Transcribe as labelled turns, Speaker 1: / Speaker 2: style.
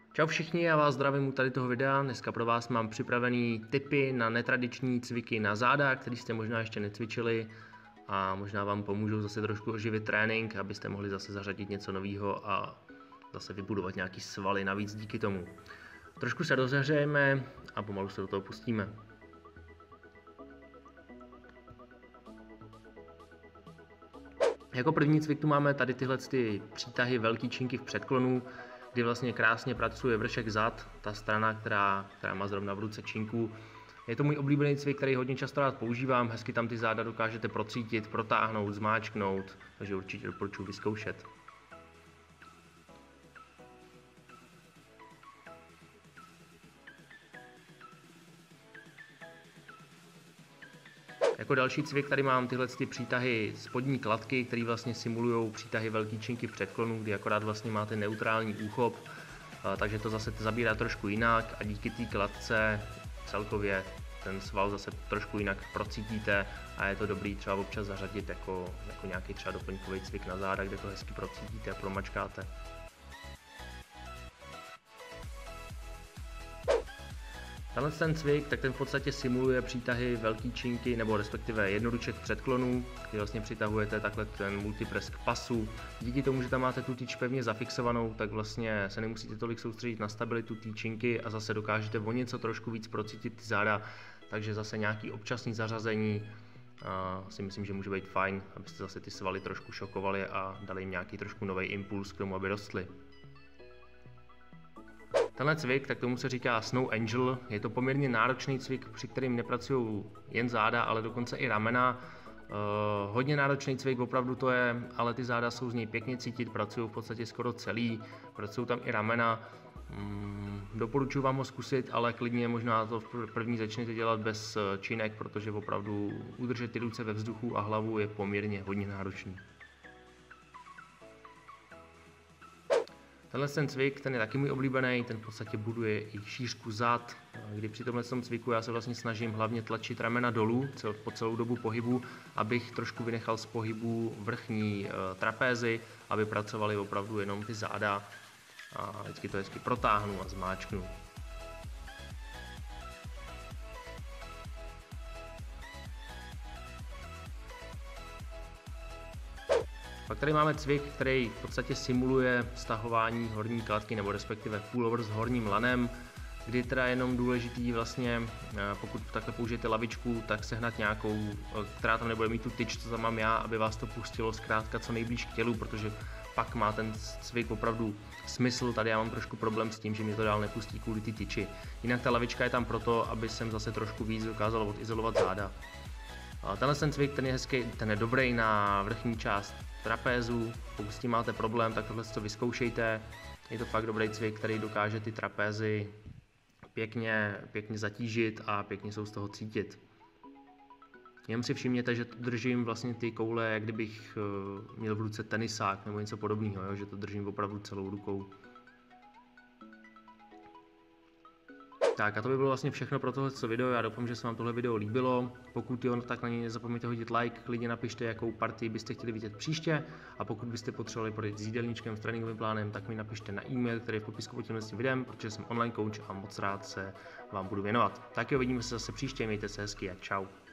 Speaker 1: Čau všichni, já vás zdravím u tady toho videa. Dneska pro vás mám připravený tipy na netradiční cviky na záda, který jste možná ještě necvičili a možná vám pomůžou zase trošku oživit trénink, abyste mohli zase zařadit něco nového a zase vybudovat nějaký svaly navíc díky tomu. Trošku se rozehřejeme a pomalu se do toho pustíme. Jako první cvik tu máme tady tyhle přítahy velký činky v předklonu, kdy vlastně krásně pracuje vršek zad, ta strana, která má zrovna v ruce činku. Je to můj oblíbený cvik, který hodně často rád používám, hezky tam ty záda dokážete procítit, protáhnout, zmáčknout, takže určitě doporučuji vyzkoušet. Jako další cvik tady mám tyhle přítahy spodní kladky, které vlastně simulují přítahy velký činky v předklonu, kdy akorát vlastně máte neutrální úchop, takže to zase zabírá trošku jinak a díky té kladce celkově ten sval zase trošku jinak procítíte a je to dobrý třeba občas zařadit jako nějaký třeba doplňkový cvik na záda, kde to hezky procítíte a promačkáte. Tenhle ten cvik, tak ten v podstatě simuluje přítahy velký činky, nebo respektive jednoruček v předklonu, kdy vlastně přitahujete takhle ten multipress k pasu. Díky tomu, že tam máte tu tyč pevně zafixovanou, tak vlastně se nemusíte tolik soustředit na stabilitu té činky a zase dokážete o něco trošku víc procítit ty záda, takže zase nějaký občasný zařazení si myslím, že může být fajn, abyste zase ty svaly trošku šokovali a dali jim nějaký trošku nový impuls k tomu, aby rostly. Tenhle cvik, tak tomu se říká Snow Angel, je to poměrně náročný cvik, při kterým nepracují jen záda, ale dokonce i ramena. Hodně náročný cvik, opravdu to je, ale ty záda jsou z něj pěkně cítit, pracují v podstatě skoro celý, pracují tam i ramena. Doporučuji vám ho zkusit, ale klidně možná to v první začnete dělat bez činek, protože opravdu udržet ty ruce ve vzduchu a hlavu je poměrně hodně náročný. Tenhle cvik, ten je taky můj oblíbený, ten v podstatě buduje i šířku zad, kdy při tomhle cviku já se vlastně snažím hlavně tlačit ramena dolů po celou dobu pohybu, abych trošku vynechal z pohybu vrchní trapézy, aby pracovaly opravdu jenom ty záda a vždycky to hezky protáhnu a zmáčknu. Pak tady máme cvik, který v podstatě simuluje stahování horní kladky nebo respektive pullover s horním lanem, kdy teda je jenom důležitý vlastně, pokud takhle použijete lavičku, tak sehnat nějakou, která tam nebude mít tu tyč, co tam mám já, aby vás to pustilo zkrátka co nejblíž k tělu, protože pak má ten cvik opravdu smysl. Tady já mám trošku problém s tím, že mě to dál nepustí kvůli ty tyči. Jinak ta lavička je tam proto, aby jsem zase trošku víc dokázal odizolovat záda. Tenhle cvik, ten je hezký, ten je dobrý na vrchní část trapézu. Pokud s tím máte problém, tak tohle to vyzkoušejte. Je to fakt dobrý cvik, který dokáže ty trapézy pěkně zatížit a pěkně jsou z toho cítit. Jenom si všimněte, že držím vlastně ty koule, jak kdybych měl v ruce tenisák nebo něco podobného, že to držím opravdu celou rukou. Tak a to by bylo vlastně všechno pro tohle video, já doufám, že se vám tohle video líbilo. Pokud jo, tak na něj nezapomeňte hodit like, klidně napište, jakou partii byste chtěli vidět příště a pokud byste potřebovali poradit s jídelníčkem, s tréninkovým plánem, tak mi napište na e-mail, který je v popisku pod tímhle videem, protože jsem online coach a moc rád se vám budu věnovat. Tak jo, vidíme se zase příště, mějte se hezky a čau.